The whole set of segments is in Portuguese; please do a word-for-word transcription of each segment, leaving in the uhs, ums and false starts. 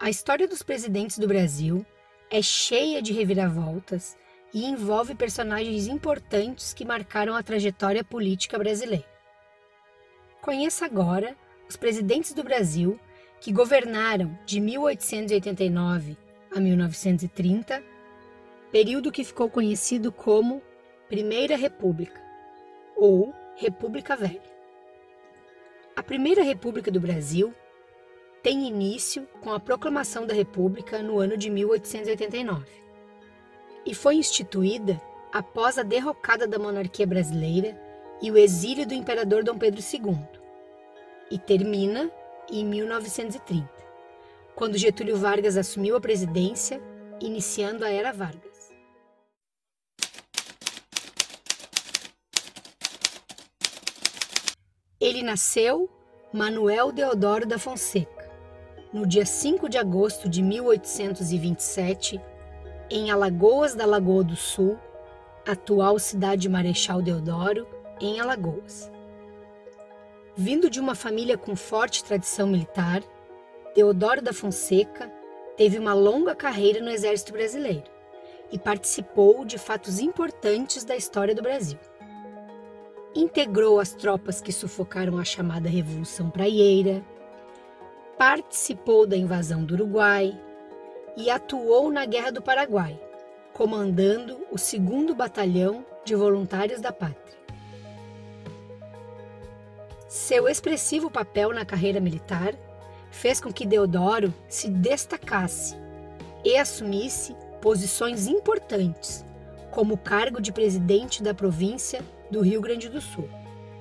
A história dos presidentes do Brasil é cheia de reviravoltas e envolve personagens importantes que marcaram a trajetória política brasileira. Conheça agora os presidentes do Brasil que governaram de mil oitocentos e oitenta e nove a mil novecentos e trinta, período que ficou conhecido como Primeira República ou República Velha. A Primeira República do Brasil tem início com a proclamação da República no ano de mil oitocentos e oitenta e nove e foi instituída após a derrocada da monarquia brasileira e o exílio do imperador Dom Pedro segundo, e termina em mil novecentos e trinta, quando Getúlio Vargas assumiu a presidência, iniciando a Era Vargas. Ele nasceu Manuel Deodoro da Fonseca no dia cinco de agosto de mil oitocentos e vinte e sete, em Alagoas da Lagoa do Sul, atual cidade de Marechal Deodoro, em Alagoas. Vindo de uma família com forte tradição militar, Deodoro da Fonseca teve uma longa carreira no Exército Brasileiro e participou de fatos importantes da história do Brasil. Integrou as tropas que sufocaram a chamada Revolução Praieira, participou da invasão do Uruguai e atuou na Guerra do Paraguai, comandando o segundo Batalhão de Voluntários da Pátria. Seu expressivo papel na carreira militar fez com que Deodoro se destacasse e assumisse posições importantes, como o cargo de presidente da província do Rio Grande do Sul.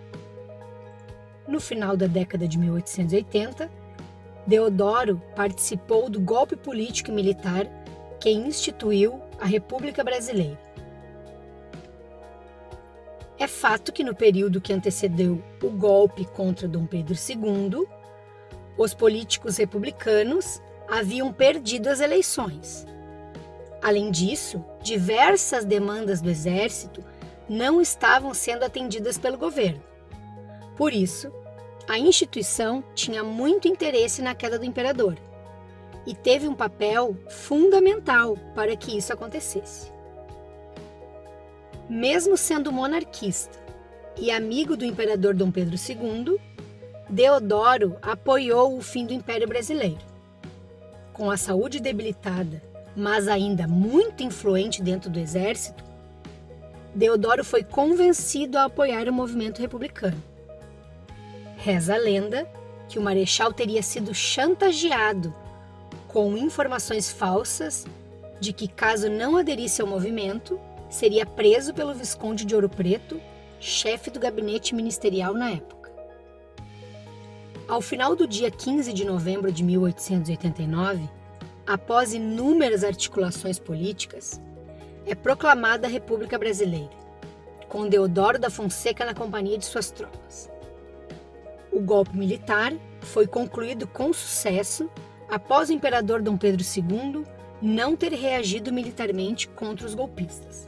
No final da década de mil oitocentos e oitenta, Deodoro participou do golpe político e militar que instituiu a República Brasileira. É fato que no período que antecedeu o golpe contra Dom Pedro segundo, os políticos republicanos haviam perdido as eleições. Além disso, diversas demandas do exército não estavam sendo atendidas pelo governo. Por isso, a instituição tinha muito interesse na queda do imperador e teve um papel fundamental para que isso acontecesse. Mesmo sendo monarquista e amigo do imperador Dom Pedro segundo, Deodoro apoiou o fim do Império Brasileiro. Com a saúde debilitada, mas ainda muito influente dentro do exército, Deodoro foi convencido a apoiar o movimento republicano. Reza a lenda que o marechal teria sido chantageado com informações falsas de que, caso não aderisse ao movimento, seria preso pelo Visconde de Ouro Preto, chefe do gabinete ministerial na época. Ao final do dia quinze de novembro de mil oitocentos e oitenta e nove, após inúmeras articulações políticas, é proclamada a República Brasileira, com Deodoro da Fonseca na companhia de suas tropas. O golpe militar foi concluído com sucesso após o imperador Dom Pedro segundo não ter reagido militarmente contra os golpistas.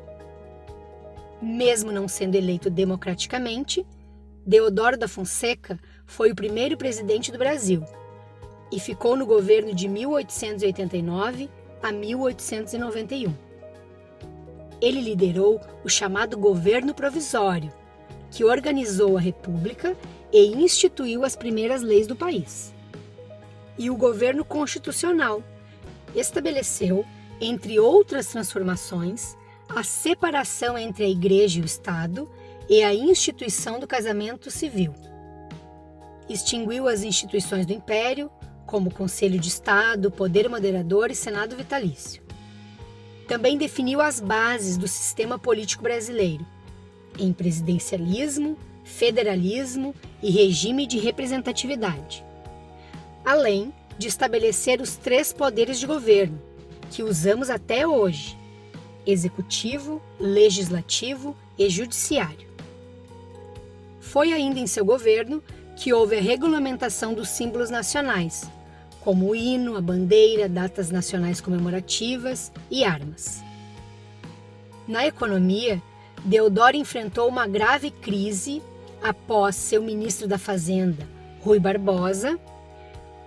Mesmo não sendo eleito democraticamente, Deodoro da Fonseca foi o primeiro presidente do Brasil e ficou no governo de mil oitocentos e oitenta e nove a mil oitocentos e noventa e um. Ele liderou o chamado Governo Provisório, que organizou a República e instituiu as primeiras leis do país. E o Governo Constitucional estabeleceu, entre outras transformações, a separação entre a Igreja e o Estado e a instituição do casamento civil. Extinguiu as instituições do Império, como Conselho de Estado, Poder Moderador e Senado Vitalício. Também definiu as bases do sistema político brasileiro, em presidencialismo, federalismo e regime de representatividade, além de estabelecer os três poderes de governo, que usamos até hoje: executivo, legislativo e judiciário. Foi ainda em seu governo que houve a regulamentação dos símbolos nacionais, como o hino, a bandeira, datas nacionais comemorativas e armas. Na economia, Deodoro enfrentou uma grave crise após seu ministro da Fazenda, Rui Barbosa,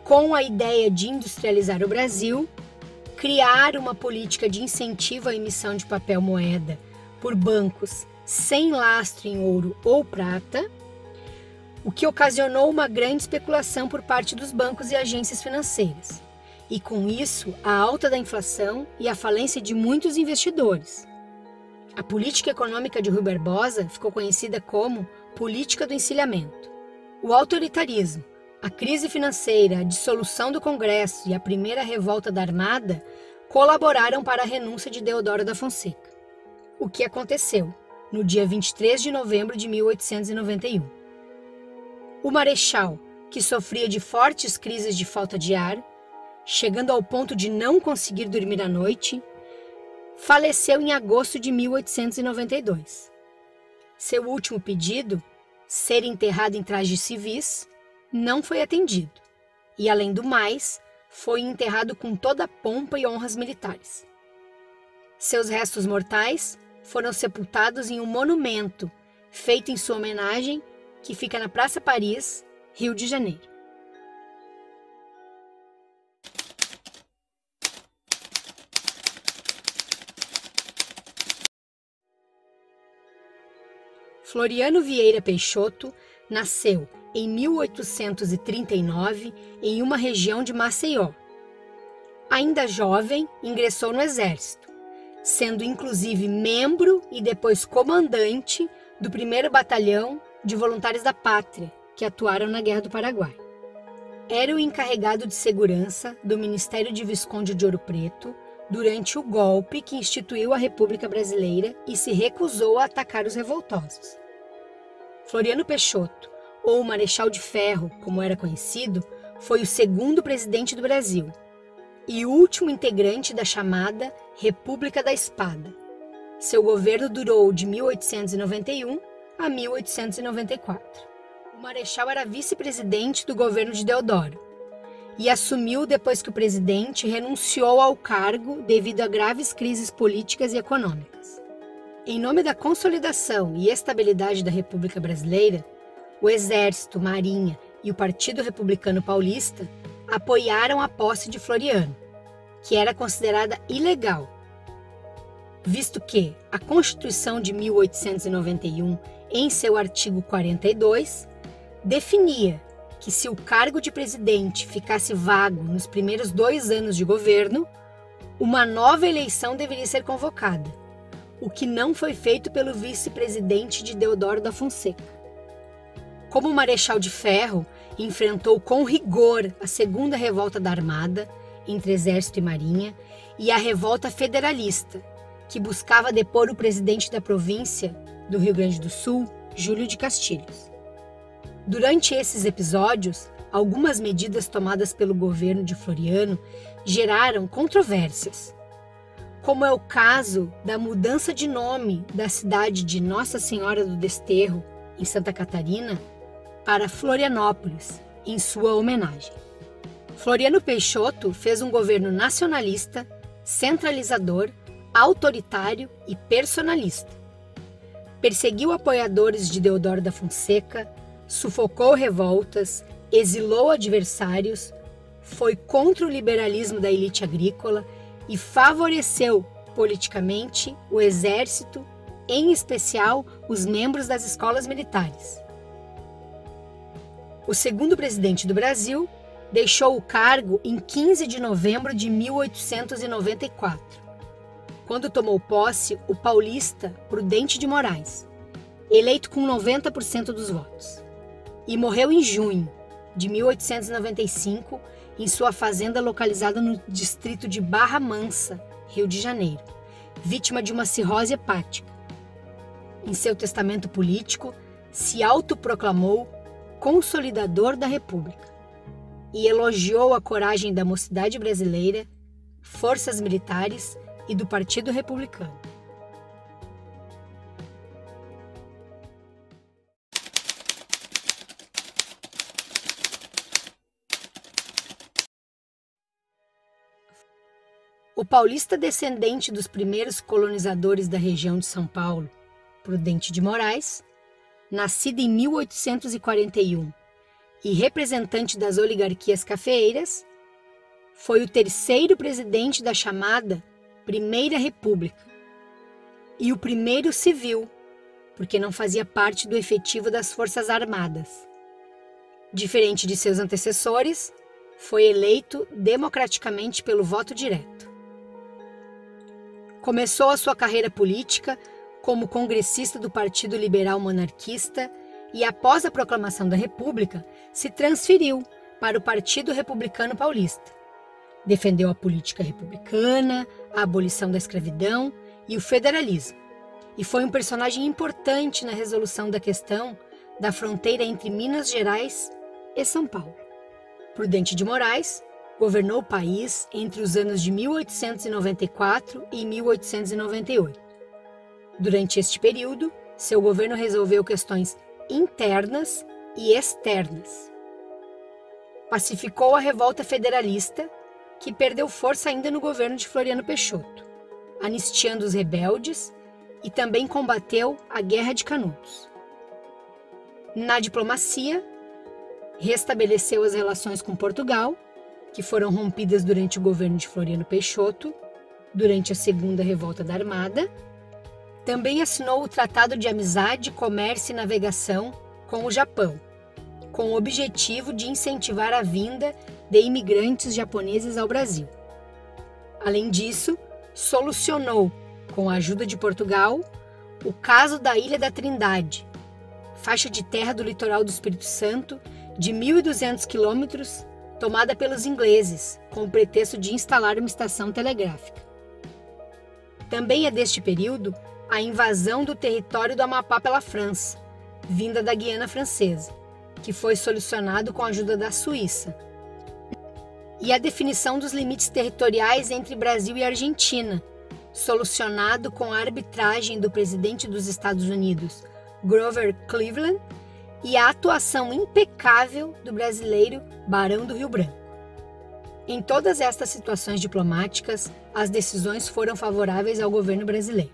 com a ideia de industrializar o Brasil, criar uma política de incentivo à emissão de papel moeda por bancos sem lastro em ouro ou prata, o que ocasionou uma grande especulação por parte dos bancos e agências financeiras, e com isso a alta da inflação e a falência de muitos investidores. A política econômica de Rui Barbosa ficou conhecida como política do encilhamento. O autoritarismo, a crise financeira, a dissolução do Congresso e a primeira revolta da Armada colaboraram para a renúncia de Deodoro da Fonseca, o que aconteceu no dia vinte e três de novembro de mil oitocentos e noventa e um. O Marechal, que sofria de fortes crises de falta de ar, chegando ao ponto de não conseguir dormir à noite, faleceu em agosto de mil oitocentos e noventa e dois. Seu último pedido, ser enterrado em trajes civis, não foi atendido, e além do mais, foi enterrado com toda a pompa e honras militares. Seus restos mortais foram sepultados em um monumento feito em sua homenagem, que fica na Praça Paris, Rio de Janeiro. Floriano Vieira Peixoto nasceu em mil oitocentos e trinta e nove em uma região de Maceió. Ainda jovem, ingressou no Exército, sendo inclusive membro e depois comandante do primeiro Batalhão de Voluntários da Pátria, que atuaram na Guerra do Paraguai. Era o encarregado de segurança do Ministério de Visconde de Ouro Preto durante o golpe que instituiu a República Brasileira e se recusou a atacar os revoltosos. Floriano Peixoto, ou Marechal de Ferro, como era conhecido, foi o segundo presidente do Brasil e último integrante da chamada República da Espada. Seu governo durou de mil oitocentos e noventa e um a mil oitocentos e noventa e quatro. O Marechal era vice-presidente do governo de Deodoro e assumiu depois que o presidente renunciou ao cargo devido a graves crises políticas e econômicas. Em nome da consolidação e estabilidade da República Brasileira, o Exército, Marinha e o Partido Republicano Paulista apoiaram a posse de Floriano, que era considerada ilegal, visto que a Constituição de mil oitocentos e noventa e um, em seu artigo quarenta e dois, definia que se o cargo de presidente ficasse vago nos primeiros dois anos de governo, uma nova eleição deveria ser convocada, o que não foi feito pelo vice-presidente de Deodoro da Fonseca. Como o Marechal de Ferro enfrentou com rigor a segunda revolta da Armada, entre Exército e Marinha, e a revolta federalista, que buscava depor o presidente da província do Rio Grande do Sul, Júlio de Castilhos. Durante esses episódios, algumas medidas tomadas pelo governo de Floriano geraram controvérsias, como é o caso da mudança de nome da cidade de Nossa Senhora do Desterro, em Santa Catarina, para Florianópolis, em sua homenagem. Floriano Peixoto fez um governo nacionalista, centralizador, autoritário e personalista. Perseguiu apoiadores de Deodoro da Fonseca, sufocou revoltas, exilou adversários, foi contra o liberalismo da elite agrícola e favoreceu politicamente o exército, em especial os membros das escolas militares. O segundo presidente do Brasil deixou o cargo em quinze de novembro de mil oitocentos e noventa e quatro, quando tomou posse o paulista Prudente de Moraes, eleito com noventa por cento dos votos, e morreu em junho de mil oitocentos e noventa e cinco em sua fazenda localizada no distrito de Barra Mansa, Rio de Janeiro, vítima de uma cirrose hepática. Em seu testamento político, se autoproclamou consolidador da República e elogiou a coragem da mocidade brasileira, forças militares e do Partido Republicano. O paulista descendente dos primeiros colonizadores da região de São Paulo, Prudente de Moraes, nascido em mil oitocentos e quarenta e um e representante das oligarquias cafeeiras, foi o terceiro presidente da chamada Primeira República e o primeiro civil, porque não fazia parte do efetivo das Forças Armadas. Diferente de seus antecessores, foi eleito democraticamente pelo voto direto. Começou a sua carreira política como congressista do Partido Liberal Monarquista e, após a proclamação da República, se transferiu para o Partido Republicano Paulista. Defendeu a política republicana, a abolição da escravidão e o federalismo, e foi um personagem importante na resolução da questão da fronteira entre Minas Gerais e São Paulo. Prudente de Moraes governou o país entre os anos de mil oitocentos e noventa e quatro e mil oitocentos e noventa e oito. Durante este período, seu governo resolveu questões internas e externas. Pacificou a revolta federalista, que perdeu força ainda no governo de Floriano Peixoto, anistiando os rebeldes, e também combateu a Guerra de Canudos. Na diplomacia, restabeleceu as relações com Portugal, que foram rompidas durante o governo de Floriano Peixoto, durante a Segunda Revolta da Armada. Também assinou o Tratado de Amizade, Comércio e Navegação com o Japão, com o objetivo de incentivar a vinda de imigrantes japoneses ao Brasil. Além disso, solucionou, com a ajuda de Portugal, o caso da Ilha da Trindade, faixa de terra do litoral do Espírito Santo de mil e duzentos quilômetros, tomada pelos ingleses, com o pretexto de instalar uma estação telegráfica. Também é deste período a invasão do território do Amapá pela França, vinda da Guiana Francesa, que foi solucionado com a ajuda da Suíça, e a definição dos limites territoriais entre Brasil e Argentina, solucionado com a arbitragem do presidente dos Estados Unidos, Grover Cleveland, e a atuação impecável do brasileiro Barão do Rio Branco. Em todas estas situações diplomáticas, as decisões foram favoráveis ao governo brasileiro.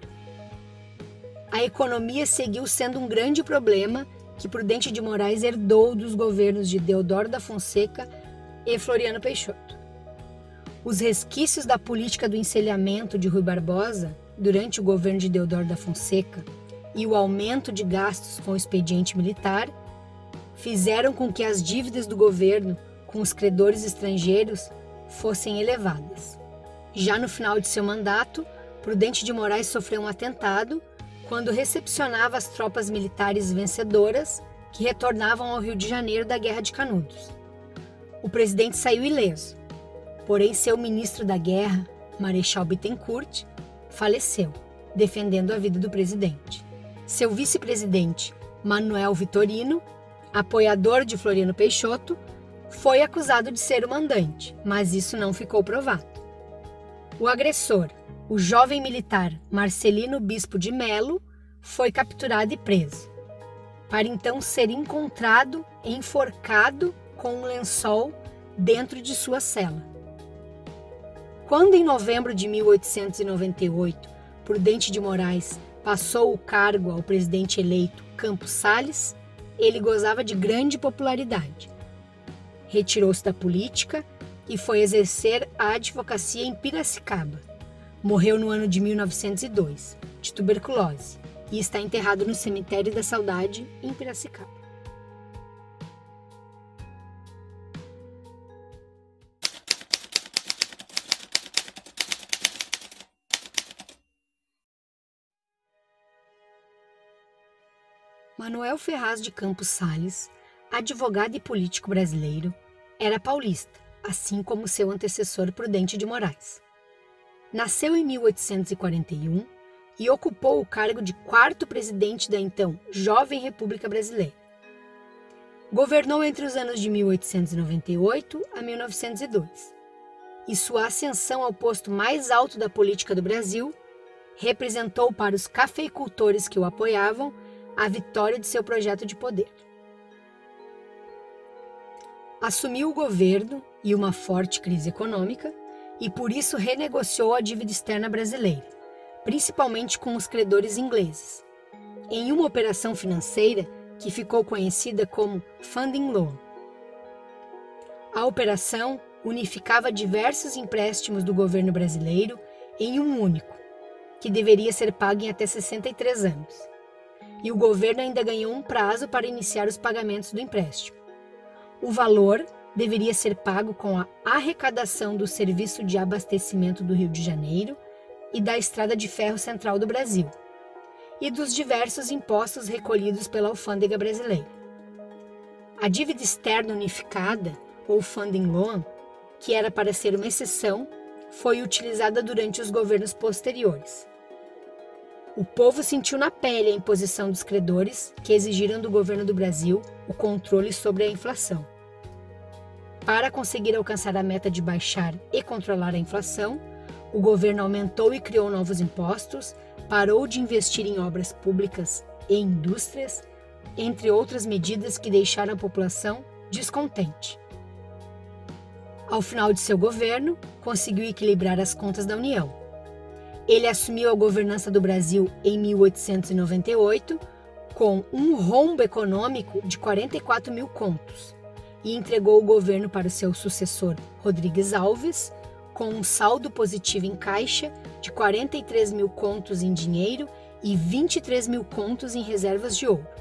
A economia seguiu sendo um grande problema que Prudente de Moraes herdou dos governos de Deodoro da Fonseca e Floriano Peixoto. Os resquícios da política do encilhamento de Rui Barbosa durante o governo de Deodoro da Fonseca e o aumento de gastos com o expediente militar fizeram com que as dívidas do governo com os credores estrangeiros fossem elevadas. Já no final de seu mandato, Prudente de Moraes sofreu um atentado quando recepcionava as tropas militares vencedoras que retornavam ao Rio de Janeiro da Guerra de Canudos. O presidente saiu ileso, porém seu ministro da Guerra, Marechal Bittencourt, faleceu, defendendo a vida do presidente. Seu vice-presidente, Manuel Vitorino, apoiador de Floriano Peixoto, foi acusado de ser o mandante, mas isso não ficou provado. O agressor, o jovem militar Marcelino Bispo de Melo, foi capturado e preso, para então ser encontrado enforcado com um lençol dentro de sua cela. Quando, em novembro de mil oitocentos e noventa e oito, Prudente de Moraes passou o cargo ao presidente eleito Campos Salles, ele gozava de grande popularidade. Retirou-se da política e foi exercer a advocacia em Piracicaba. Morreu no ano de mil novecentos e dois, de tuberculose, e está enterrado no Cemitério da Saudade, em Piracicaba. Manuel Ferraz de Campos Salles, advogado e político brasileiro, era paulista, assim como seu antecessor Prudente de Moraes. Nasceu em mil oitocentos e quarenta e um e ocupou o cargo de quarto presidente da então Jovem República Brasileira. Governou entre os anos de mil oitocentos e noventa e oito a mil novecentos e dois, e sua ascensão ao posto mais alto da política do Brasil representou para os cafeicultores que o apoiavam a vitória de seu projeto de poder. Assumiu o governo e uma forte crise econômica e por isso renegociou a dívida externa brasileira, principalmente com os credores ingleses, em uma operação financeira que ficou conhecida como Funding Loan. A operação unificava diversos empréstimos do governo brasileiro em um único, que deveria ser pago em até sessenta e três anos. E o governo ainda ganhou um prazo para iniciar os pagamentos do empréstimo. O valor deveria ser pago com a arrecadação do Serviço de Abastecimento do Rio de Janeiro e da Estrada de Ferro Central do Brasil, e dos diversos impostos recolhidos pela alfândega brasileira. A dívida externa unificada, ou funding loan, que era para ser uma exceção, foi utilizada durante os governos posteriores. O povo sentiu na pele a imposição dos credores que exigiram do governo do Brasil o controle sobre a inflação. Para conseguir alcançar a meta de baixar e controlar a inflação, o governo aumentou e criou novos impostos, parou de investir em obras públicas e indústrias, entre outras medidas que deixaram a população descontente. Ao final de seu governo, conseguiu equilibrar as contas da União. Ele assumiu a governança do Brasil em mil oitocentos e noventa e oito com um rombo econômico de quarenta e quatro mil contos e entregou o governo para o seu sucessor, Rodrigues Alves, com um saldo positivo em caixa de quarenta e três mil contos em dinheiro e vinte e três mil contos em reservas de ouro.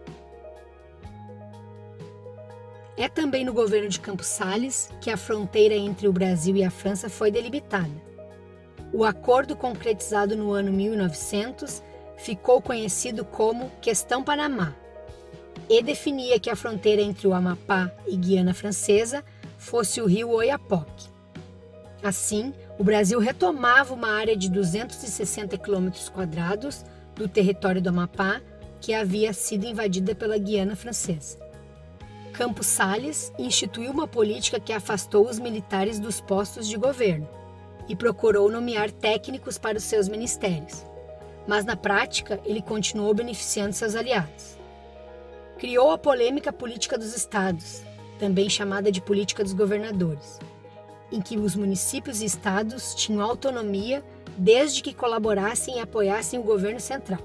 É também no governo de Campos Salles que a fronteira entre o Brasil e a França foi delimitada. O acordo concretizado no ano mil e novecentos ficou conhecido como Questão Panamá e definia que a fronteira entre o Amapá e Guiana Francesa fosse o rio Oiapoque. Assim, o Brasil retomava uma área de duzentos e sessenta quilômetros quadrados do território do Amapá que havia sido invadida pela Guiana Francesa. Campos Salles instituiu uma política que afastou os militares dos postos de governo e procurou nomear técnicos para os seus ministérios, mas na prática ele continuou beneficiando seus aliados. Criou a polêmica política dos estados, também chamada de política dos governadores, em que os municípios e estados tinham autonomia desde que colaborassem e apoiassem o governo central.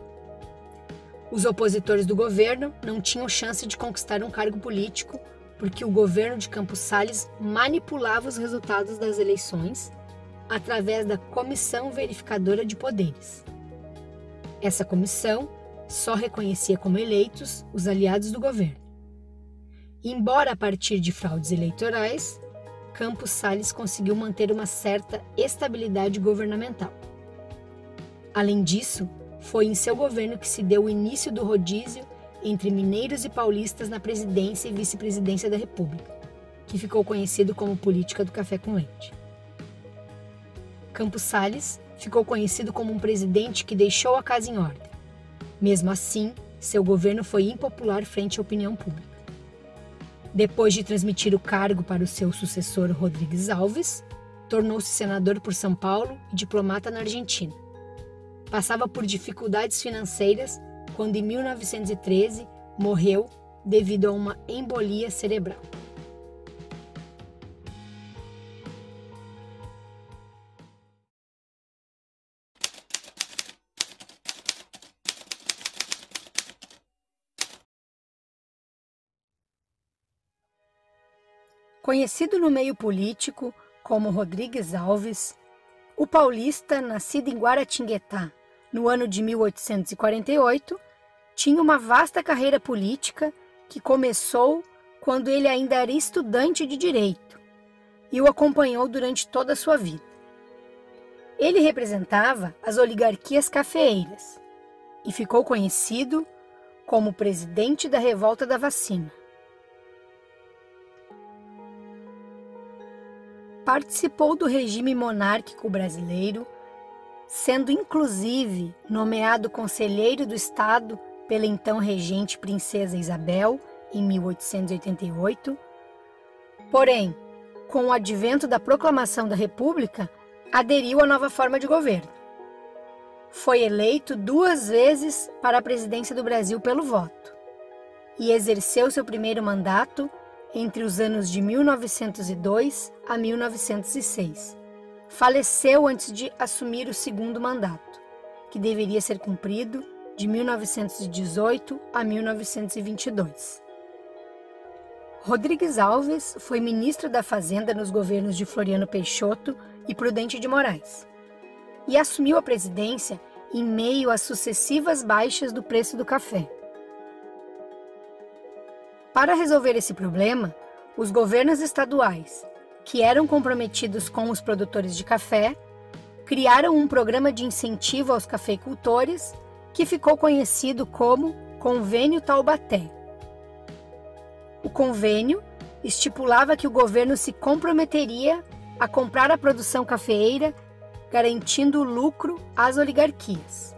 Os opositores do governo não tinham chance de conquistar um cargo político porque o governo de Campos Salles manipulava os resultados das eleições através da Comissão Verificadora de Poderes. Essa comissão só reconhecia como eleitos os aliados do governo. Embora a partir de fraudes eleitorais, Campos Salles conseguiu manter uma certa estabilidade governamental. Além disso, foi em seu governo que se deu o início do rodízio entre mineiros e paulistas na presidência e vice-presidência da República, que ficou conhecido como política do café com leite. Campos Salles ficou conhecido como um presidente que deixou a casa em ordem. Mesmo assim, seu governo foi impopular frente à opinião pública. Depois de transmitir o cargo para o seu sucessor Rodrigues Alves, tornou-se senador por São Paulo e diplomata na Argentina. Passava por dificuldades financeiras quando, em mil novecentos e treze, morreu devido a uma embolia cerebral. Conhecido no meio político como Rodrigues Alves, o paulista, nascido em Guaratinguetá no ano de mil oitocentos e quarenta e oito, tinha uma vasta carreira política que começou quando ele ainda era estudante de direito e o acompanhou durante toda a sua vida. Ele representava as oligarquias cafeeiras e ficou conhecido como presidente da Revolta da Vacina. Participou do regime monárquico brasileiro, sendo inclusive nomeado conselheiro do Estado pela então regente Princesa Isabel, em mil oitocentos e oitenta e oito. Porém, com o advento da proclamação da República, aderiu à nova forma de governo. Foi eleito duas vezes para a presidência do Brasil pelo voto e exerceu seu primeiro mandato entre os anos de mil novecentos e dois a mil novecentos e seis. Faleceu antes de assumir o segundo mandato, que deveria ser cumprido de mil novecentos e dezoito a mil novecentos e vinte e dois. Rodrigues Alves foi ministro da Fazenda nos governos de Floriano Peixoto e Prudente de Moraes, e assumiu a presidência em meio às sucessivas baixas do preço do café. Para resolver esse problema, os governos estaduais, que eram comprometidos com os produtores de café, criaram um programa de incentivo aos cafeicultores que ficou conhecido como Convênio Taubaté. O convênio estipulava que o governo se comprometeria a comprar a produção cafeeira, garantindo lucro às oligarquias.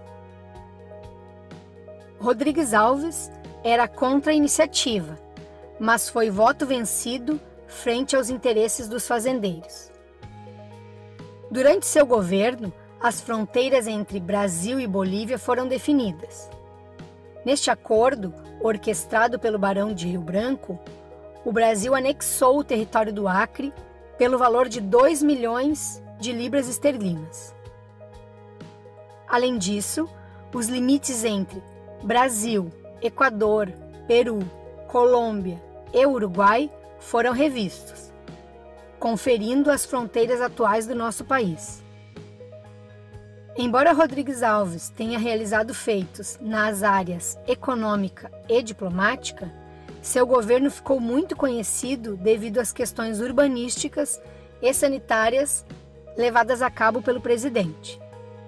Rodrigues Alves era contra a iniciativa, mas foi voto vencido frente aos interesses dos fazendeiros. Durante seu governo, as fronteiras entre Brasil e Bolívia foram definidas. Neste acordo, orquestrado pelo Barão de Rio Branco, o Brasil anexou o território do Acre pelo valor de dois milhões de libras esterlinas. Além disso, os limites entre Brasil, Equador, Peru, Colômbia e Uruguai foram revistos, conferindo as fronteiras atuais do nosso país. Embora Rodrigues Alves tenha realizado feitos nas áreas econômica e diplomática, seu governo ficou muito conhecido devido às questões urbanísticas e sanitárias levadas a cabo pelo presidente.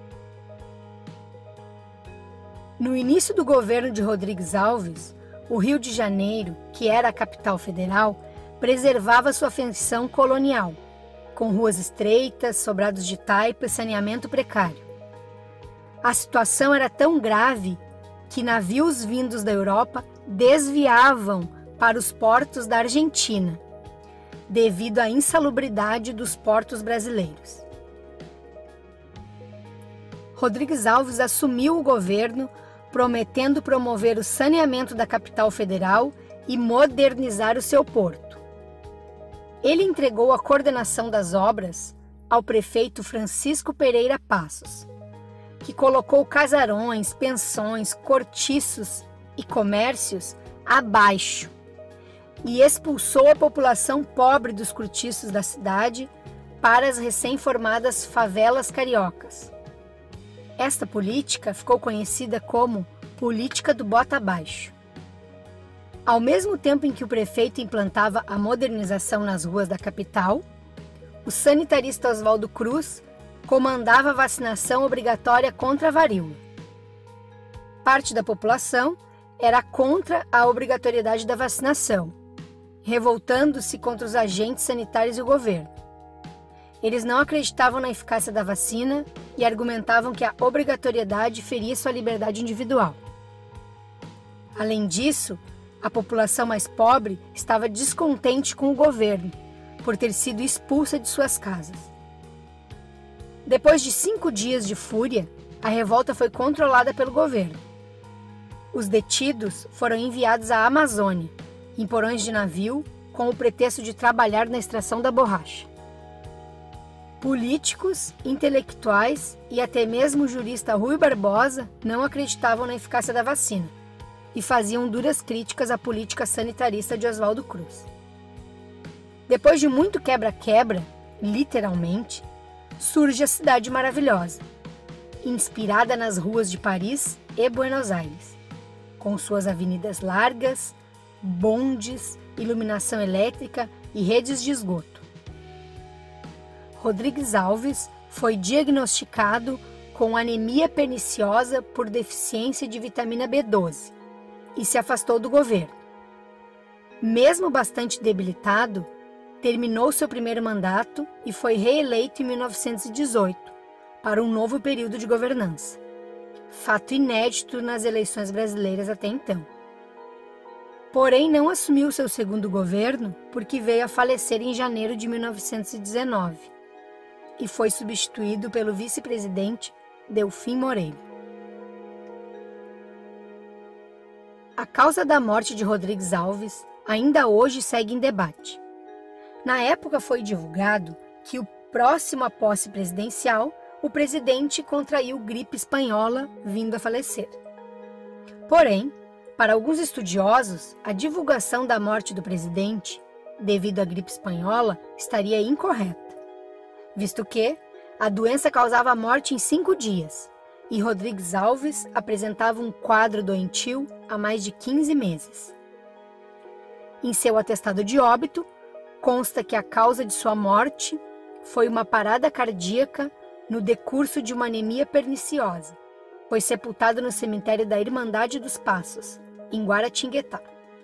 No início do governo de Rodrigues Alves, o Rio de Janeiro, que era a capital federal, preservava sua feição colonial, com ruas estreitas, sobrados de taipa e saneamento precário. A situação era tão grave que navios vindos da Europa desviavam para os portos da Argentina, devido à insalubridade dos portos brasileiros. Rodrigues Alves assumiu o governo, prometendo promover o saneamento da capital federal e modernizar o seu porto. Ele entregou a coordenação das obras ao prefeito Francisco Pereira Passos, que colocou casarões, pensões, cortiços e comércios abaixo e expulsou a população pobre dos cortiços da cidade para as recém-formadas favelas cariocas. Esta política ficou conhecida como política do bota abaixo. Ao mesmo tempo em que o prefeito implantava a modernização nas ruas da capital, o sanitarista Oswaldo Cruz comandava a vacinação obrigatória contra a varíola. Parte da população era contra a obrigatoriedade da vacinação, revoltando-se contra os agentes sanitários e o governo. Eles não acreditavam na eficácia da vacina e argumentavam que a obrigatoriedade feria sua liberdade individual. Além disso, a população mais pobre estava descontente com o governo, por ter sido expulsa de suas casas. Depois de cinco dias de fúria, a revolta foi controlada pelo governo. Os detidos foram enviados à Amazônia, em porões de navio, com o pretexto de trabalhar na extração da borracha. Políticos, intelectuais e até mesmo o jurista Rui Barbosa não acreditavam na eficácia da vacina e faziam duras críticas à política sanitarista de Oswaldo Cruz. Depois de muito quebra-quebra, literalmente, surge a Cidade Maravilhosa, inspirada nas ruas de Paris e Buenos Aires, com suas avenidas largas, bondes, iluminação elétrica e redes de esgoto. Rodrigues Alves foi diagnosticado com anemia perniciosa por deficiência de vitamina B doze e se afastou do governo. Mesmo bastante debilitado, terminou seu primeiro mandato e foi reeleito em mil novecentos e dezoito, para um novo período de governança. Fato inédito nas eleições brasileiras até então. Porém, não assumiu seu segundo governo porque veio a falecer em janeiro de mil novecentos e dezenove e foi substituído pelo vice-presidente Delfim Moreira. A causa da morte de Rodrigues Alves ainda hoje segue em debate. Na época foi divulgado que o próximo à posse presidencial, o presidente contraiu gripe espanhola, vindo a falecer. Porém, Para alguns estudiosos, a divulgação da morte do presidente, devido à gripe espanhola, estaria incorreta, visto que a doença causava a morte em cinco dias e Rodrigues Alves apresentava um quadro doentio há mais de quinze meses. Em seu atestado de óbito, consta que a causa de sua morte foi uma parada cardíaca no decurso de uma anemia perniciosa. Foi sepultado no cemitério da Irmandade dos Passos, em Guaratinguetá.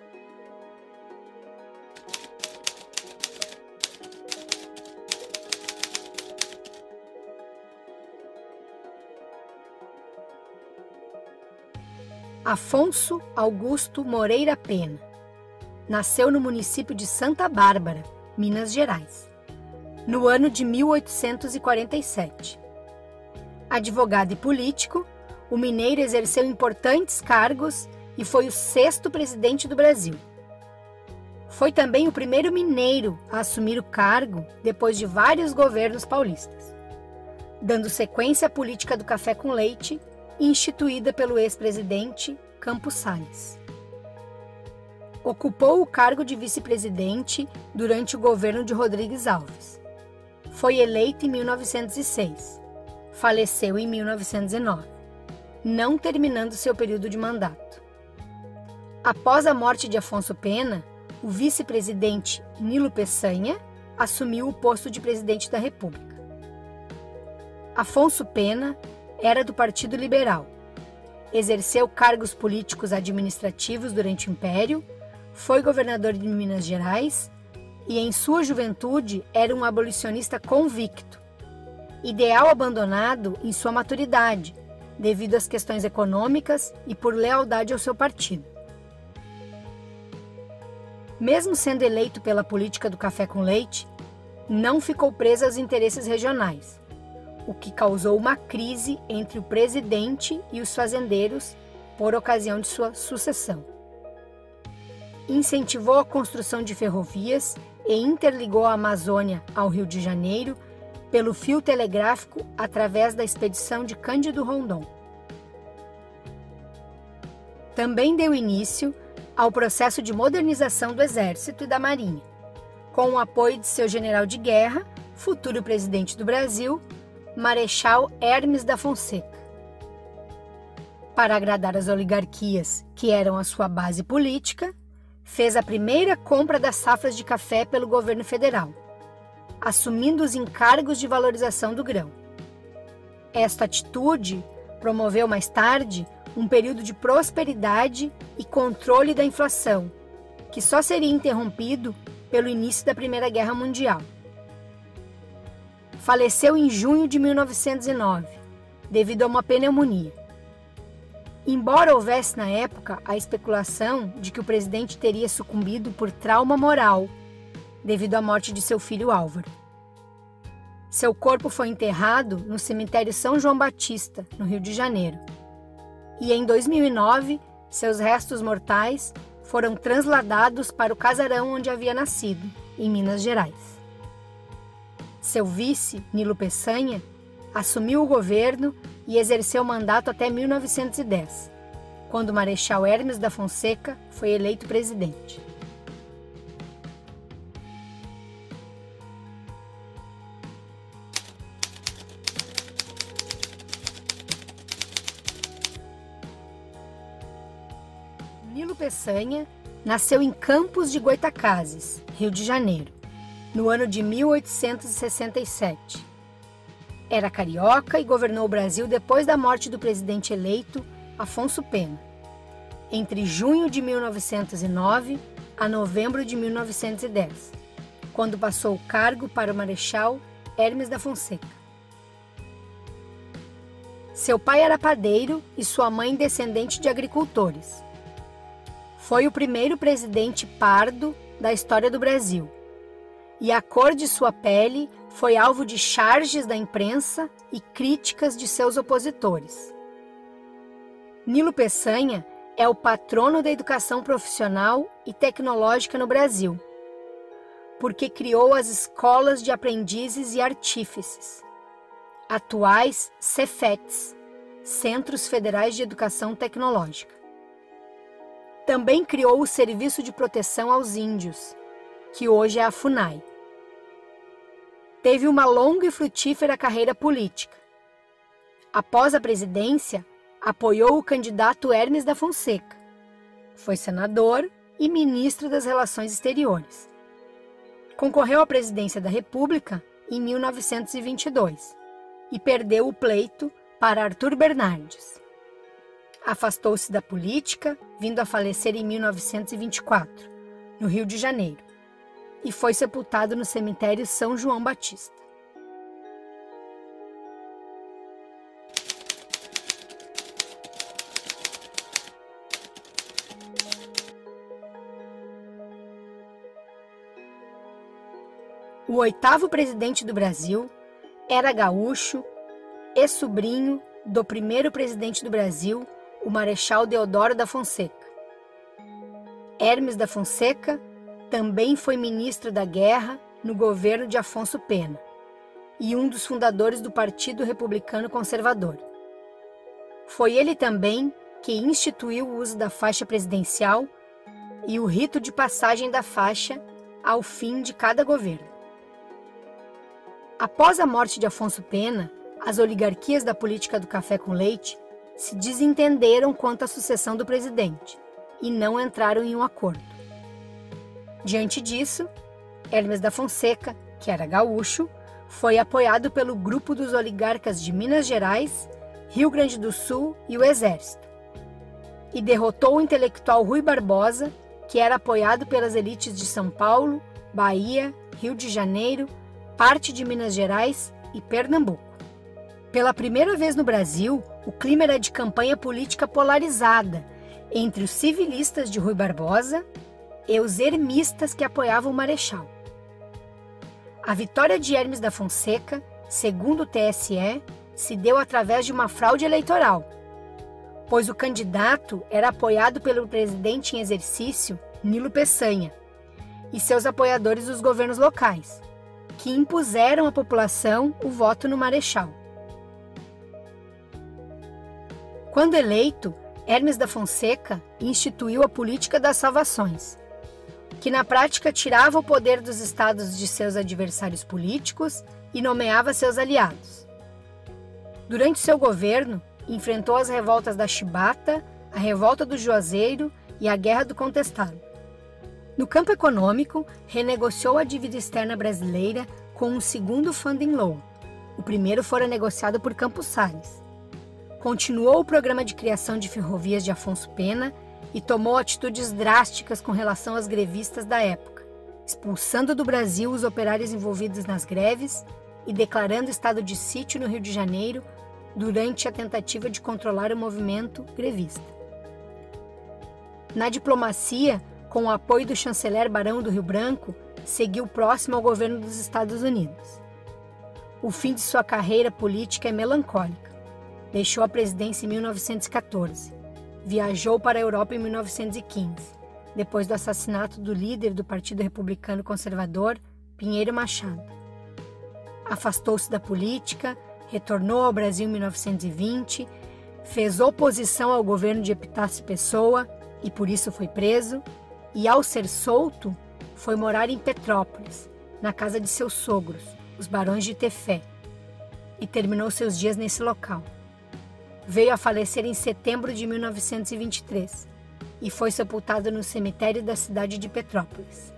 Afonso Augusto Moreira Pena nasceu no município de Santa Bárbara, Minas Gerais, no ano de mil oitocentos e quarenta e sete. Advogado e político, o mineiro exerceu importantes cargos e foi o sexto presidente do Brasil. Foi também o primeiro mineiro a assumir o cargo depois de vários governos paulistas, dando sequência à política do café com leite, instituída pelo ex-presidente Campos Salles. Ocupou o cargo de vice-presidente durante o governo de Rodrigues Alves. Foi eleito em mil novecentos e seis. Faleceu em mil novecentos e nove, não terminando seu período de mandato. Após a morte de Afonso Pena, o vice-presidente Nilo Peçanha assumiu o posto de presidente da República. Afonso Pena era do Partido Liberal. Exerceu cargos políticos administrativos durante o Império, foi governador de Minas Gerais e, em sua juventude, era um abolicionista convicto, ideal abandonado em sua maturidade, devido às questões econômicas e por lealdade ao seu partido. Mesmo sendo eleito pela política do café com leite, não ficou preso aos interesses regionais, o que causou uma crise entre o presidente e os fazendeiros por ocasião de sua sucessão. Incentivou a construção de ferrovias e interligou a Amazônia ao Rio de Janeiro pelo fio telegráfico através da expedição de Cândido Rondon. Também deu início ao processo de modernização do Exército e da Marinha, com o apoio de seu general de guerra, futuro presidente do Brasil, Marechal Hermes da Fonseca. Para agradar as oligarquias, que eram a sua base política, fez a primeira compra das safras de café pelo governo federal, assumindo os encargos de valorização do grão. Esta atitude promoveu mais tarde um período de prosperidade e controle da inflação, que só seria interrompido pelo início da Primeira Guerra Mundial. Faleceu em junho de mil novecentos e nove, devido a uma pneumonia. Embora houvesse na época a especulação de que o presidente teria sucumbido por trauma moral, devido à morte de seu filho Álvaro. Seu corpo foi enterrado no cemitério São João Batista, no Rio de Janeiro. E em dois mil e nove, seus restos mortais foram transladados para o casarão onde havia nascido, em Minas Gerais. Seu vice, Nilo Peçanha, assumiu o governo e exerceu mandato até mil novecentos e dez, quando o Marechal Hermes da Fonseca foi eleito presidente. Nilo Peçanha nasceu em Campos de Goytacazes, Rio de Janeiro, no ano de mil oitocentos e sessenta e sete. Era carioca e governou o Brasil depois da morte do presidente eleito Afonso Pena, entre junho de mil novecentos e nove a novembro de mil novecentos e dez, quando passou o cargo para o Marechal Hermes da Fonseca. Seu pai era padeiro e sua mãe descendente de agricultores. Foi o primeiro presidente pardo da história do Brasil, e a cor de sua pele foi alvo de charges da imprensa e críticas de seus opositores. Nilo Peçanha é o patrono da educação profissional e tecnológica no Brasil, porque criou as escolas de aprendizes e artífices, atuais Cefetes, Centros Federais de Educação Tecnológica. Também criou o Serviço de Proteção aos Índios, que hoje é a FUNAI. Teve uma longa e frutífera carreira política. Após a presidência, apoiou o candidato Hermes da Fonseca. Foi senador e ministro das Relações Exteriores. Concorreu à presidência da República em mil novecentos e vinte e dois e perdeu o pleito para Arthur Bernardes. Afastou-se da política, vindo a falecer em mil novecentos e vinte e quatro, no Rio de Janeiro, e foi sepultado no cemitério São João Batista. O oitavo presidente do Brasil era gaúcho e sobrinho do primeiro presidente do Brasil, o Marechal Deodoro da Fonseca. Hermes da Fonseca também foi ministro da Guerra no governo de Afonso Pena e um dos fundadores do Partido Republicano Conservador. Foi ele também que instituiu o uso da faixa presidencial e o rito de passagem da faixa ao fim de cada governo. Após a morte de Afonso Pena, as oligarquias da política do café com leite se desentenderam quanto à sucessão do presidente e não entraram em um acordo. Diante disso, Hermes da Fonseca, que era gaúcho, foi apoiado pelo grupo dos oligarcas de Minas Gerais, Rio Grande do Sul e o Exército, e derrotou o intelectual Rui Barbosa, que era apoiado pelas elites de São Paulo, Bahia, Rio de Janeiro, parte de Minas Gerais e Pernambuco. Pela primeira vez no Brasil, o clima era de campanha política polarizada entre os civilistas de Rui Barbosa e os ermistas que apoiavam o Marechal. A vitória de Hermes da Fonseca, segundo o T S E, se deu através de uma fraude eleitoral, pois o candidato era apoiado pelo presidente em exercício, Nilo Peçanha, e seus apoiadores dos governos locais, que impuseram à população o voto no Marechal. Quando eleito, Hermes da Fonseca instituiu a política das salvações, que na prática tirava o poder dos estados de seus adversários políticos e nomeava seus aliados. Durante seu governo, enfrentou as revoltas da Chibata, a revolta do Juazeiro e a Guerra do Contestado. No campo econômico, renegociou a dívida externa brasileira com um segundo funding loan. O primeiro fora negociado por Campos Salles. Continuou o programa de criação de ferrovias de Afonso Pena e tomou atitudes drásticas com relação aos grevistas da época, expulsando do Brasil os operários envolvidos nas greves e declarando estado de sítio no Rio de Janeiro durante a tentativa de controlar o movimento grevista. Na diplomacia, com o apoio do chanceler Barão do Rio Branco, seguiu próximo ao governo dos Estados Unidos. O fim de sua carreira política é melancólico. Deixou a presidência em mil novecentos e quatorze. Viajou para a Europa em mil novecentos e quinze, depois do assassinato do líder do Partido Republicano Conservador, Pinheiro Machado. Afastou-se da política, retornou ao Brasil em mil novecentos e vinte, fez oposição ao governo de Epitácio Pessoa e por isso foi preso, e ao ser solto, foi morar em Petrópolis, na casa de seus sogros, os barões de Tefé, e terminou seus dias nesse local. Veio a falecer em setembro de mil novecentos e vinte e três e foi sepultado no cemitério da cidade de Petrópolis.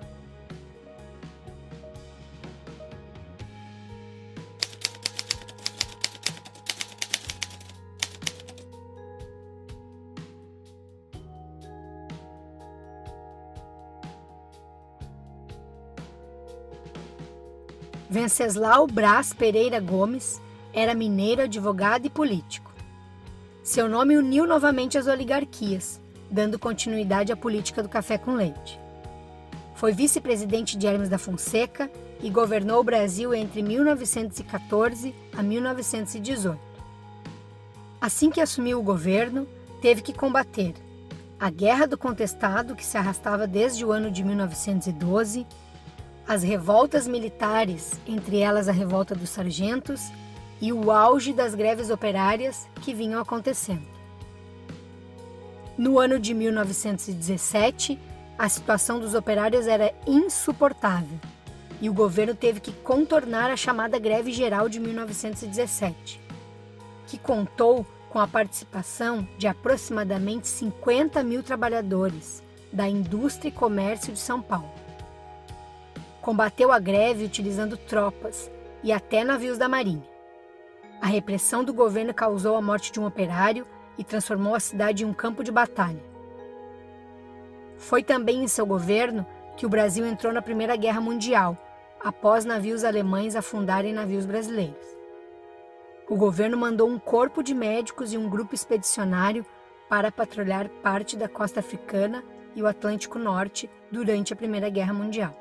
Venceslau Braz Pereira Gomes era mineiro, advogado e político. Seu nome uniu novamente as oligarquias, dando continuidade à política do café com leite. Foi vice-presidente de Hermes da Fonseca e governou o Brasil entre mil novecentos e quatorze a mil novecentos e dezoito. Assim que assumiu o governo, teve que combater a Guerra do Contestado, que se arrastava desde o ano de mil novecentos e doze, as revoltas militares, entre elas a Revolta dos Sargentos, e o auge das greves operárias que vinham acontecendo. No ano de mil novecentos e dezessete, a situação dos operários era insuportável e o governo teve que contornar a chamada Greve Geral de mil novecentos e dezessete, que contou com a participação de aproximadamente cinquenta mil trabalhadores da indústria e comércio de São Paulo. Combateu a greve utilizando tropas e até navios da Marinha. A repressão do governo causou a morte de um operário e transformou a cidade em um campo de batalha. Foi também em seu governo que o Brasil entrou na Primeira Guerra Mundial, após navios alemães afundarem navios brasileiros. O governo mandou um corpo de médicos e um grupo expedicionário para patrulhar parte da costa africana e o Atlântico Norte durante a Primeira Guerra Mundial.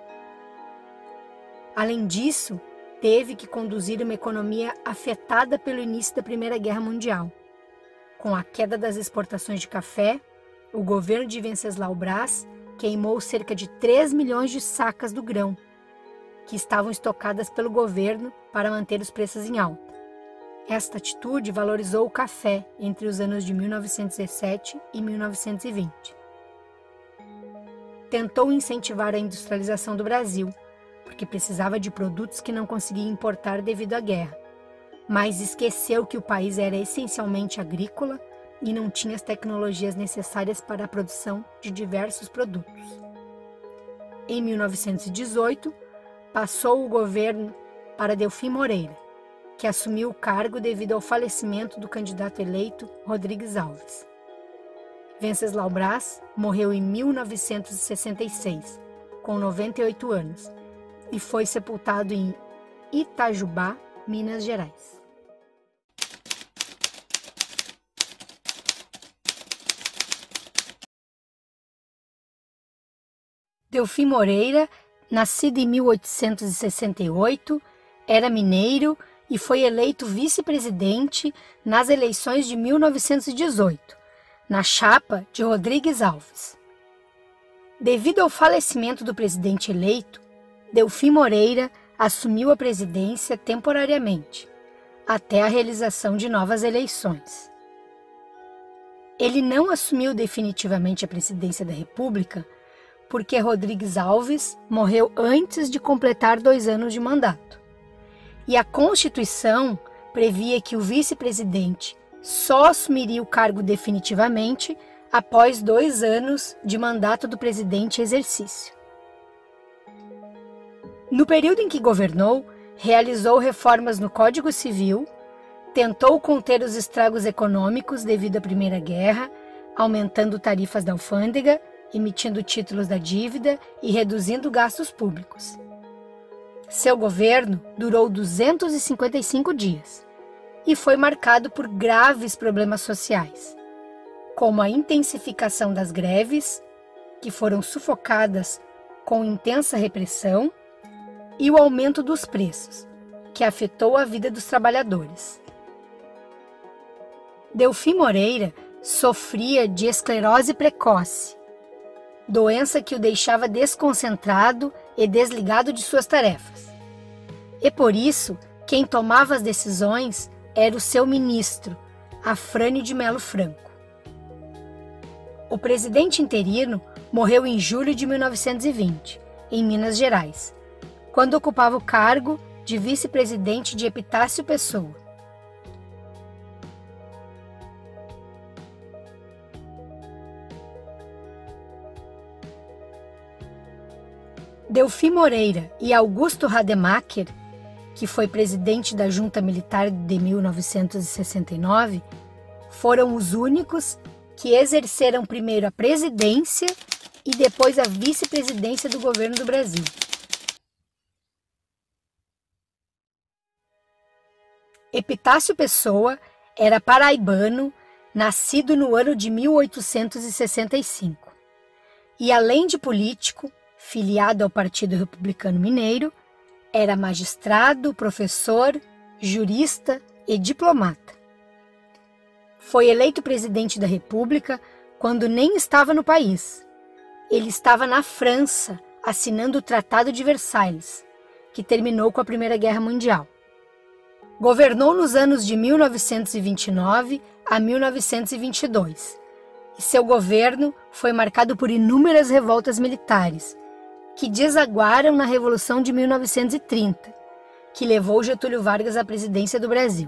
Além disso, teve que conduzir uma economia afetada pelo início da Primeira Guerra Mundial. Com a queda das exportações de café, o governo de Venceslau Braz queimou cerca de três milhões de sacas do grão, que estavam estocadas pelo governo para manter os preços em alta. Esta atitude valorizou o café entre os anos de mil novecentos e dezessete e mil novecentos e vinte. Tentou incentivar a industrialização do Brasil, porque precisava de produtos que não conseguia importar devido à guerra, mas esqueceu que o país era essencialmente agrícola e não tinha as tecnologias necessárias para a produção de diversos produtos. Em mil novecentos e dezoito, passou o governo para Delfim Moreira, que assumiu o cargo devido ao falecimento do candidato eleito Rodrigues Alves. Venceslau Braz morreu em mil novecentos e sessenta e seis, com noventa e oito anos, e foi sepultado em Itajubá, Minas Gerais. Delfim Moreira, nascido em mil oitocentos e sessenta e oito, era mineiro e foi eleito vice-presidente nas eleições de mil novecentos e dezoito, na chapa de Rodrigues Alves. Devido ao falecimento do presidente eleito, Delfim Moreira assumiu a presidência temporariamente, até a realização de novas eleições. Ele não assumiu definitivamente a presidência da República porque Rodrigues Alves morreu antes de completar dois anos de mandato. E a Constituição previa que o vice-presidente só assumiria o cargo definitivamente após dois anos de mandato do presidente em exercício. No período em que governou, realizou reformas no Código Civil, tentou conter os estragos econômicos devido à Primeira Guerra, aumentando tarifas da alfândega, emitindo títulos da dívida e reduzindo gastos públicos. Seu governo durou duzentos e cinquenta e cinco dias e foi marcado por graves problemas sociais, como a intensificação das greves, que foram sufocadas com intensa repressão, e o aumento dos preços, que afetou a vida dos trabalhadores. Delfim Moreira sofria de esclerose precoce, doença que o deixava desconcentrado e desligado de suas tarefas. E por isso, quem tomava as decisões era o seu ministro, Afrânio de Melo Franco. O presidente interino morreu em julho de mil novecentos e vinte, em Minas Gerais, quando ocupava o cargo de vice-presidente de Epitácio Pessoa. Delfim Moreira e Augusto Rademacher, que foi presidente da Junta Militar de mil novecentos e sessenta e nove, foram os únicos que exerceram primeiro a presidência e depois a vice-presidência do governo do Brasil. Epitácio Pessoa era paraibano, nascido no ano de mil oitocentos e sessenta e cinco. E além de político, filiado ao Partido Republicano Mineiro, era magistrado, professor, jurista e diplomata. Foi eleito presidente da República quando nem estava no país. Ele estava na França, assinando o Tratado de Versalhes, que terminou com a Primeira Guerra Mundial. Governou nos anos de mil novecentos e vinte e nove a mil novecentos e vinte e dois e seu governo foi marcado por inúmeras revoltas militares, que desaguaram na Revolução de mil novecentos e trinta, que levou Getúlio Vargas à presidência do Brasil.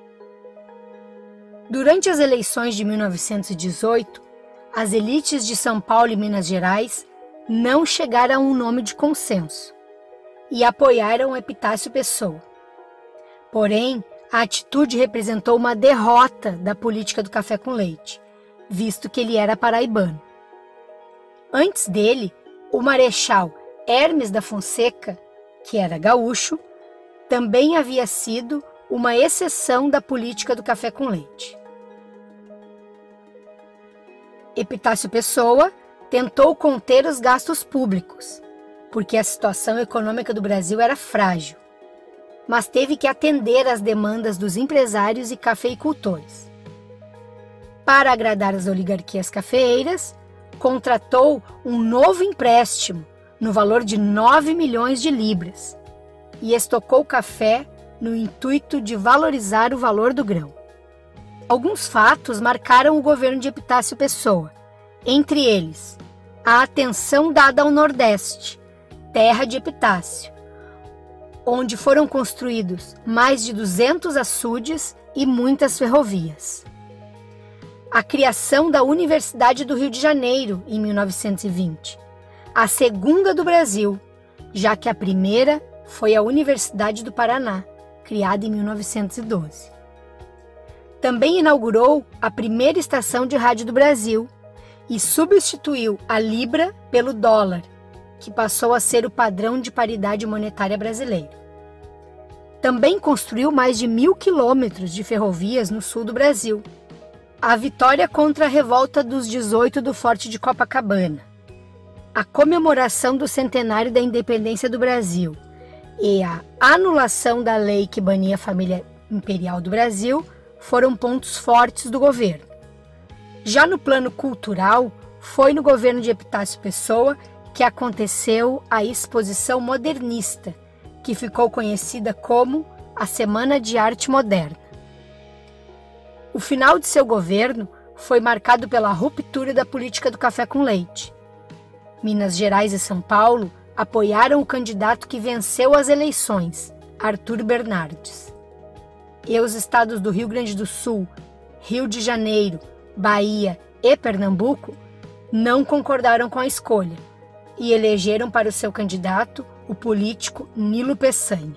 Durante as eleições de mil novecentos e dezoito, as elites de São Paulo e Minas Gerais não chegaram a um nome de consenso e apoiaram Epitácio Pessoa. Porém, a atitude representou uma derrota da política do café com leite, visto que ele era paraibano. Antes dele, o marechal Hermes da Fonseca, que era gaúcho, também havia sido uma exceção da política do café com leite. Epitácio Pessoa tentou conter os gastos públicos, porque a situação econômica do Brasil era frágil, mas teve que atender às demandas dos empresários e cafeicultores. Para agradar as oligarquias cafeeiras, contratou um novo empréstimo no valor de nove milhões de libras e estocou café no intuito de valorizar o valor do grão. Alguns fatos marcaram o governo de Epitácio Pessoa, entre eles a atenção dada ao Nordeste, terra de Epitácio, onde foram construídos mais de duzentos açudes e muitas ferrovias. A criação da Universidade do Rio de Janeiro, em mil novecentos e vinte, a segunda do Brasil, já que a primeira foi a Universidade do Paraná, criada em mil novecentos e doze. Também inaugurou a primeira estação de rádio do Brasil e substituiu a libra pelo dólar, que passou a ser o padrão de paridade monetária brasileiro. Também construiu mais de mil quilômetros de ferrovias no sul do Brasil. A vitória contra a revolta dos dezoito do Forte de Copacabana, a comemoração do centenário da independência do Brasil e a anulação da lei que bania a família imperial do Brasil foram pontos fortes do governo. Já no plano cultural, foi no governo de Epitácio Pessoa que aconteceu a Exposição Modernista, que ficou conhecida como a Semana de Arte Moderna. O final de seu governo foi marcado pela ruptura da política do café com leite. Minas Gerais e São Paulo apoiaram o candidato que venceu as eleições, Arthur Bernardes. E os estados do Rio Grande do Sul, Rio de Janeiro, Bahia e Pernambuco não concordaram com a escolha e elegeram para o seu candidato o político Nilo Peçanha.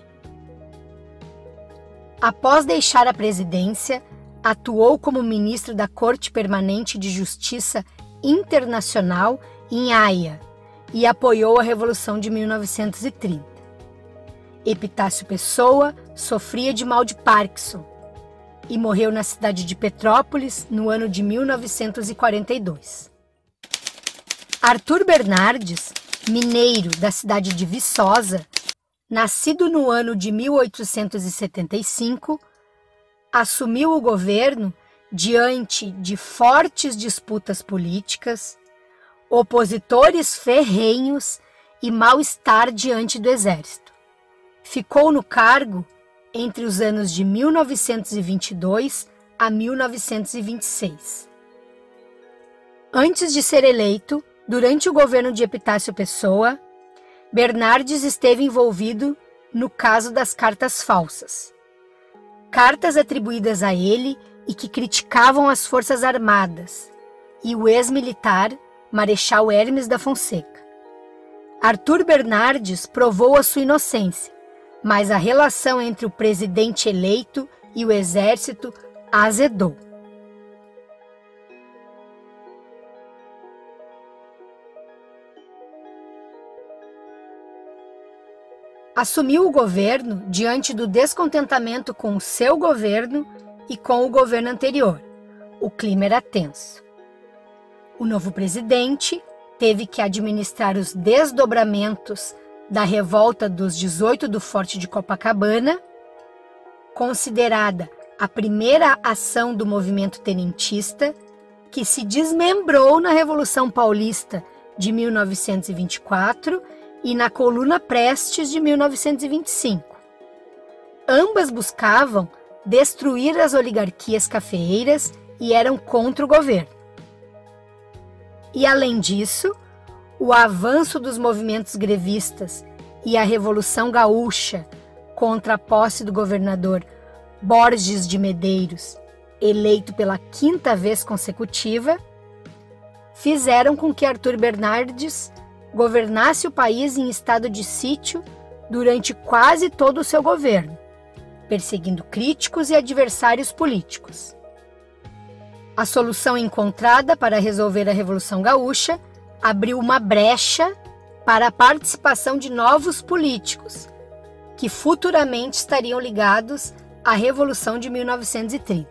Após deixar a presidência, atuou como ministro da Corte Permanente de Justiça Internacional em Haia e apoiou a Revolução de mil novecentos e trinta. Epitácio Pessoa sofria de mal de Parkinson e morreu na cidade de Petrópolis no ano de mil novecentos e quarenta e dois. Arthur Bernardes, mineiro da cidade de Viçosa, nascido no ano de mil oitocentos e setenta e cinco, assumiu o governo diante de fortes disputas políticas, opositores ferrenhos e mal-estar diante do exército. Ficou no cargo entre os anos de mil novecentos e vinte e dois a mil novecentos e vinte e seis. Antes de ser eleito, durante o governo de Epitácio Pessoa, Bernardes esteve envolvido no caso das cartas falsas. Cartas atribuídas a ele e que criticavam as Forças Armadas e o ex-militar Marechal Hermes da Fonseca. Arthur Bernardes provou a sua inocência, mas a relação entre o presidente eleito e o exército azedou. Assumiu o governo diante do descontentamento com o seu governo e com o governo anterior. O clima era tenso. O novo presidente teve que administrar os desdobramentos da revolta dos dezoito do Forte de Copacabana, considerada a primeira ação do movimento tenentista, que se desmembrou na Revolução Paulista de mil novecentos e vinte e quatro e na Coluna Prestes de mil novecentos e vinte e cinco. Ambas buscavam destruir as oligarquias cafeeiras e eram contra o governo. E, além disso, o avanço dos movimentos grevistas e a Revolução Gaúcha contra a posse do governador Borges de Medeiros, eleito pela quinta vez consecutiva, fizeram com que Arthur Bernardes governasse o país em estado de sítio durante quase todo o seu governo, perseguindo críticos e adversários políticos. A solução encontrada para resolver a Revolução Gaúcha abriu uma brecha para a participação de novos políticos, que futuramente estariam ligados à Revolução de mil novecentos e trinta.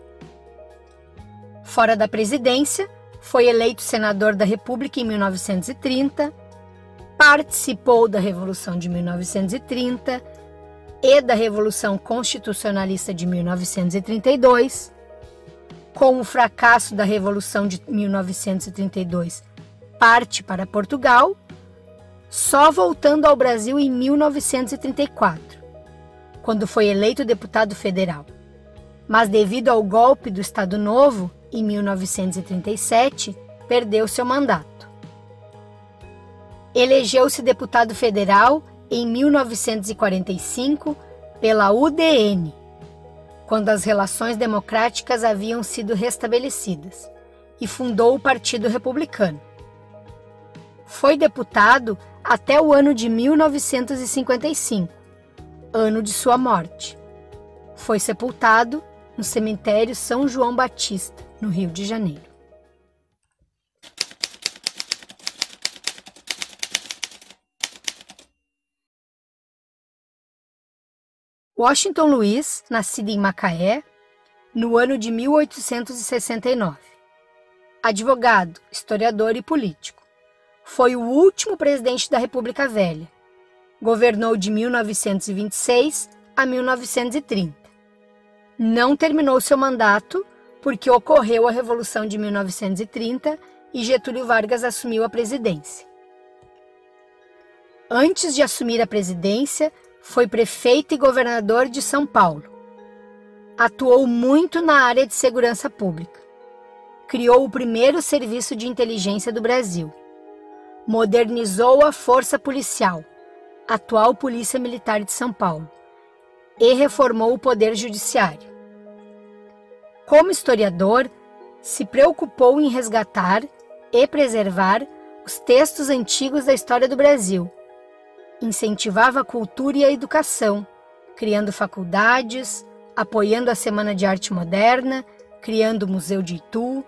Fora da presidência, foi eleito senador da República em mil novecentos e trinta, participou da Revolução de mil novecentos e trinta e da Revolução Constitucionalista de mil novecentos e trinta e dois. Com o fracasso da Revolução de mil novecentos e trinta e dois, parte para Portugal, só voltando ao Brasil em mil novecentos e trinta e quatro, quando foi eleito deputado federal. Mas devido ao golpe do Estado Novo, em mil novecentos e trinta e sete, perdeu seu mandato. Elegeu-se deputado federal em mil novecentos e quarenta e cinco pela U D N, quando as relações democráticas haviam sido restabelecidas, e fundou o Partido Republicano. Foi deputado até o ano de mil novecentos e cinquenta e cinco, ano de sua morte. Foi sepultado no cemitério São João Batista, no Rio de Janeiro. Washington Luiz, nascido em Macaé, no ano de mil oitocentos e sessenta e nove. Advogado, historiador e político. Foi o último presidente da República Velha. Governou de mil novecentos e vinte e seis a mil novecentos e trinta. Não terminou seu mandato porque ocorreu a Revolução de mil novecentos e trinta e Getúlio Vargas assumiu a presidência. Antes de assumir a presidência, foi prefeito e governador de São Paulo. Atuou muito na área de segurança pública. Criou o primeiro serviço de inteligência do Brasil. Modernizou a Força Policial, atual Polícia Militar de São Paulo, e reformou o Poder Judiciário. Como historiador, se preocupou em resgatar e preservar os textos antigos da história do Brasil. Incentivava a cultura e a educação, criando faculdades, apoiando a Semana de Arte Moderna, criando o Museu de Itu.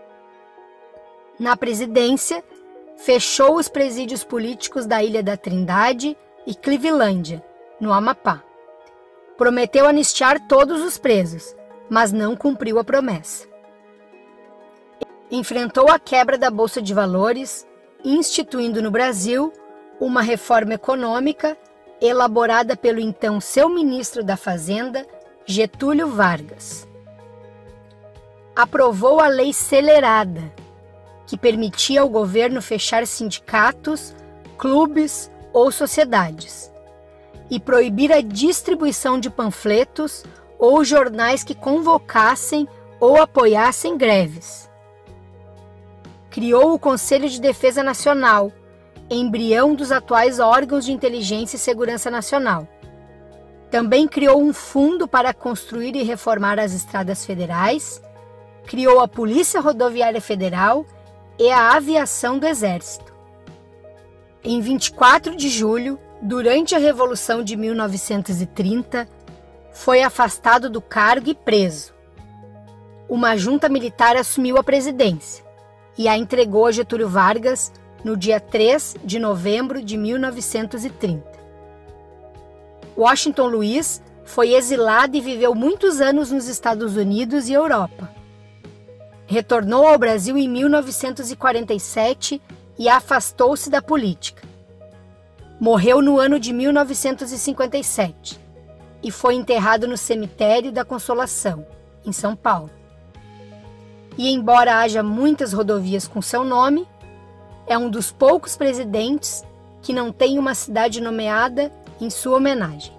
Na presidência, fechou os presídios políticos da Ilha da Trindade e Clevelândia, no Amapá. Prometeu anistiar todos os presos, mas não cumpriu a promessa. Enfrentou a quebra da Bolsa de Valores, instituindo no Brasil uma reforma econômica elaborada pelo então seu ministro da Fazenda, Getúlio Vargas. Aprovou a Lei Celerada, que permitia ao governo fechar sindicatos, clubes ou sociedades, e proibir a distribuição de panfletos ou jornais que convocassem ou apoiassem greves. Criou o Conselho de Defesa Nacional, embrião dos atuais órgãos de inteligência e segurança nacional. Também criou um fundo para construir e reformar as estradas federais, criou a Polícia Rodoviária Federal e a Aviação do Exército. Em vinte e quatro de julho, durante a Revolução de mil novecentos e trinta, foi afastado do cargo e preso. Uma junta militar assumiu a presidência e a entregou a Getúlio Vargas no dia três de novembro de mil novecentos e trinta. Washington Luiz foi exilado e viveu muitos anos nos Estados Unidos e Europa. Retornou ao Brasil em mil novecentos e quarenta e sete e afastou-se da política. Morreu no ano de mil novecentos e cinquenta e sete e foi enterrado no Cemitério da Consolação, em São Paulo. E embora haja muitas rodovias com seu nome, é um dos poucos presidentes que não tem uma cidade nomeada em sua homenagem.